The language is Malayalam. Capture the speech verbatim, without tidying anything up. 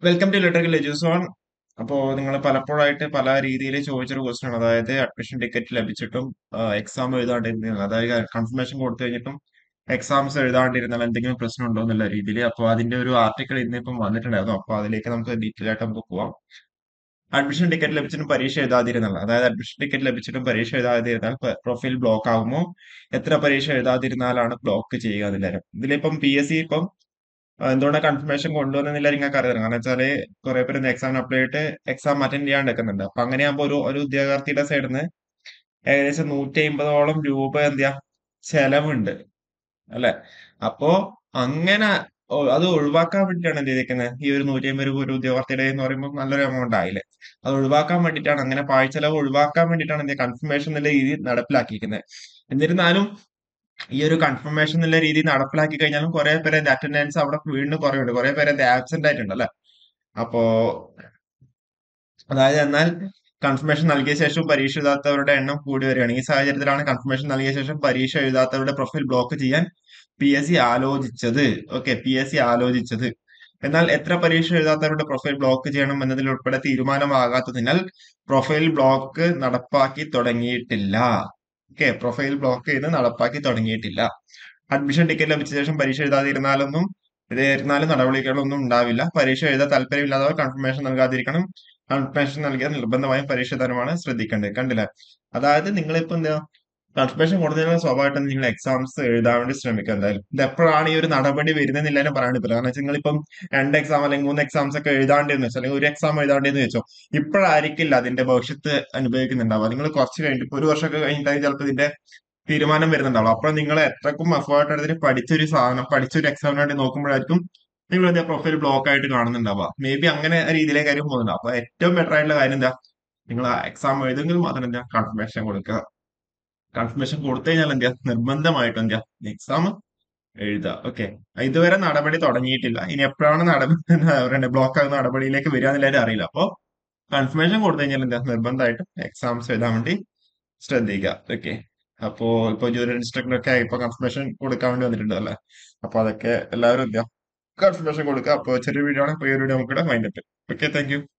Welcome to electrical എഡ്യൂസോൺ. അപ്പോൾ നിങ്ങൾ പലപ്പോഴായിട്ട് പല രീതിയിൽ ചോദിച്ചൊരു ക്വസ്റ്റ്യൻ ആണ്. അതായത് അഡ്മിഷൻ ടിക്കറ്റ് ലഭിച്ചിട്ടും എക്സാം എഴുതാണ്ടിരുന്ന, അതായത് കൺഫർമേഷൻ കൊടുത്തു കഴിഞ്ഞിട്ടും എക്സാംസ് എഴുതാണ്ടിരുന്നാൽ എന്തെങ്കിലും പ്രശ്നം ഉണ്ടോ എന്നുള്ള രീതിയിൽ. അപ്പോൾ അതിന്റെ ഒരു ആർട്ടിക്കിൾ ഇന്നിപ്പം വന്നിട്ടുണ്ടായിരുന്നു. അപ്പോൾ അതിലേക്ക് നമുക്ക് ഡീറ്റെയിൽ ആയിട്ട് നമുക്ക് പോവാം. അഡ്മിഷൻ ടിക്കറ്റ് ലഭിച്ചിട്ടും പരീക്ഷ എഴുതാതിരുന്നാൽ, അതായത് അഡ്മിഷൻ ടിക്കറ്റ് ലഭിച്ചിട്ടും പരീക്ഷ എഴുതാതിരുന്നാൽ പ്രൊഫൈൽ ബ്ലോക്ക് ആകുമോ? എത്ര പരീക്ഷ എഴുതാതിരുന്നാലാണ് ബ്ലോക്ക് ചെയ്യുക എന്നുള്ളത്. ഇതിലിപ്പം പി എസ് സി ഇപ്പം ആ, എന്തുകൊണ്ടാണ് കൺഫർമേഷൻ കൊണ്ടുവന്നില്ല നിങ്ങൾക്ക് അറിയാം. കാരണം വെച്ചാല് കുറെ പേര് എക്സാമിന് അപ്ലൈ ചെയ്തിട്ട് എക്സാം അറ്റൻഡ് ചെയ്യാണ്ട് നിൽക്കുന്നുണ്ട്. അപ്പൊ അങ്ങനെയാകുമ്പോൾ ഒരു ഒരു ഉദ്യോഗാർത്ഥിയുടെ സൈഡിൽ നിന്ന് ഏകദേശം നൂറ്റി അമ്പതോളം രൂപ എന്ത് ചെയ്യാ ചെലവുണ്ട്, അല്ലെ? അപ്പോ അങ്ങനെ ഒ- അത് ഒഴിവാക്കാൻ വേണ്ടിയിട്ടാണ് എന്ത് ചെയ്തേക്കുന്നത്. ഈ ഒരു നൂറ്റി അമ്പത് രൂപ ഒരു ഉദ്യോഗാർത്ഥിയുടെ എന്ന് പറയുമ്പോൾ നല്ലൊരു എമൗണ്ട് ആയില്ലേ. അത് ഒഴിവാക്കാൻ വേണ്ടിയിട്ടാണ്, അങ്ങനെ പാഴ്ചെലവ് ഒഴിവാക്കാൻ വേണ്ടിയിട്ടാണ് എന്ത് കൺഫർമേഷൻ എന്നുള്ള രീതി നടപ്പിലാക്കിയിരിക്കുന്നത്. എന്നിരുന്നാലും ഈ ഒരു കൺഫർമേഷൻ എന്നുള്ള രീതി നടപ്പിലാക്കി കഴിഞ്ഞാലും കുറെ പേരെ അറ്റൻഡൻസ് അവിടെ വീണ്ടും കുറയുണ്ട്, കുറെ പേരെ ആബ്സെന്റ് ആയിട്ടുണ്ട്, അല്ലെ? അപ്പോ അതായത് എന്നാൽ കൺഫർമേഷൻ നൽകിയ ശേഷം പരീക്ഷ എഴുതാത്തവരുടെ എണ്ണം കൂടി വരികയാണ്. ഈ സാഹചര്യത്തിലാണ് കൺഫർമേഷൻ നൽകിയ ശേഷം പരീക്ഷ എഴുതാത്തവരുടെ പ്രൊഫൈൽ ബ്ലോക്ക് ചെയ്യാൻ പി എസ് സി ആലോചിച്ചത്. ഓക്കെ, പി എസ് സി ആലോചിച്ചത്. എന്നാൽ എത്ര പരീക്ഷ എഴുതാത്തവരുടെ പ്രൊഫൈൽ ബ്ലോക്ക് ചെയ്യണം എന്നതിൽ ഉൾപ്പെടെ തീരുമാനമാകാത്തതിനാൽ പ്രൊഫൈൽ ബ്ലോക്ക് നടപ്പാക്കി തുടങ്ങിയിട്ടില്ല. ഓക്കെ, പ്രൊഫൈൽ ബ്ലോക്ക് ചെയ്ത് നടപ്പാക്കി തുടങ്ങിയിട്ടില്ല. അഡ്മിഷൻ ടിക്കറ്റ് ലഭിച്ച ശേഷം പരീക്ഷ എഴുതാതിരുന്നാലൊന്നും എഴുതിയിരുന്നാലും നടപടികളൊന്നും ഉണ്ടാവില്ല. പരീക്ഷ എഴുതാൻ താല്പര്യമില്ലാത്തവർ കൺഫർമേഷൻ നൽകാതിരിക്കണം. കൺഫർമേഷൻ നൽകിയാൽ നിർബന്ധമായും പരീക്ഷ തരമാണ് ശ്രദ്ധിക്കേണ്ടത്. കണ്ടില്ലേ? അതായത് നിങ്ങളിപ്പോ എന്താ കൺഫർമേഷൻ കൊടുത്തതിനാൽ സ്വാഭാവികമായിട്ടും നിങ്ങൾ എക്സാംസ് എഴുതാൻ വേണ്ടി ശ്രമിക്കുക. എന്തായാലും ഇത് എപ്പോഴാണ് ഈ ഒരു നടപടി വരുന്നതെന്നില്ലാലും പറയാൻ പറ്റില്ല. കാരണം വെച്ചാൽ നിങ്ങളിപ്പം രണ്ട് എക്സാം അല്ലെങ്കിൽ മൂന്ന് എക്സാംസ് ഒക്കെ എഴുതാണ്ടിരുന്നു വെച്ചോ, അല്ലെങ്കിൽ ഒരു എക്സാം എഴുതാണ്ടിരുന്നു വെച്ചോ, ഇപ്പോഴായിരിക്കില്ല അതിന്റെ ഭവിഷ്യത്ത് അനുഭവിക്കുന്നുണ്ടാവുക. നിങ്ങൾ കുറച്ച് കഴിഞ്ഞിട്ട് ഇപ്പൊ ഒരു വർഷമൊക്കെ കഴിഞ്ഞിട്ടായി ചിലപ്പോൾ ഇതിന്റെ തീരുമാനം വരുന്നുണ്ടാവും. അപ്പോൾ നിങ്ങൾ എത്രക്കും എഫേർട്ട് എടുത്തിട്ട് പഠിച്ചൊരു സാധനം പഠിച്ചൊരു എക്സാമിന് വേണ്ടി നോക്കുമ്പോഴായിരിക്കും നിങ്ങൾ എന്താ പ്രൊഫൈൽ ബ്ലോക്ക് ആയിട്ട് കാണുന്നുണ്ടാവുക. മേ ബി അങ്ങനെ രീതിയിലേക്ക് കാര്യം പോകുന്നുണ്ടാവും. അപ്പൊ ഏറ്റവും ബെറ്റർ ആയിട്ടുള്ള കാര്യം എന്താ, നിങ്ങൾ ആ എക്സാം എഴുതെങ്കിൽ മാത്രം എന്താ കൺഫർമേഷൻ കൊടുക്കുക. കൺഫർമേഷൻ കൊടുത്തു കഴിഞ്ഞാൽ എന്താ നിർബന്ധമായിട്ടും എന്താ എക്സാം എഴുതുക. ഓക്കെ, ഇതുവരെ നടപടി തുടങ്ങിയിട്ടില്ല. ഇനി എപ്പോഴാണ് നടപടി ബ്ലോക്ക് ആകുന്ന നടപടിയിലേക്ക് വരിക എന്നുള്ളത് അറിയില്ല. അപ്പോ കൺഫർമേഷൻ കൊടുത്തു കഴിഞ്ഞാൽ എന്താ നിർബന്ധമായിട്ടും എക്സാംസ് എഴുതാൻ വേണ്ടി ശ്രദ്ധിക്കുക. ഓക്കെ, അപ്പോ ഇപ്പൊ ജൂനിയർ ഇൻസ്ട്രക്ടർ ഒക്കെ ഇപ്പൊ കൺഫർമേഷൻ കൊടുക്കാൻ വേണ്ടി വന്നിട്ടുണ്ട്, അല്ലെ? അപ്പൊ അതൊക്കെ എല്ലാവരും എന്താ കൺഫർമേഷൻ കൊടുക്കുക. അപ്പൊ ചെറിയ വീഡിയോ ആണ്. ഇപ്പൊ ഈ വീഡിയോ നമുക്ക് വൈൻഡപ്പ്. Okay, thank you.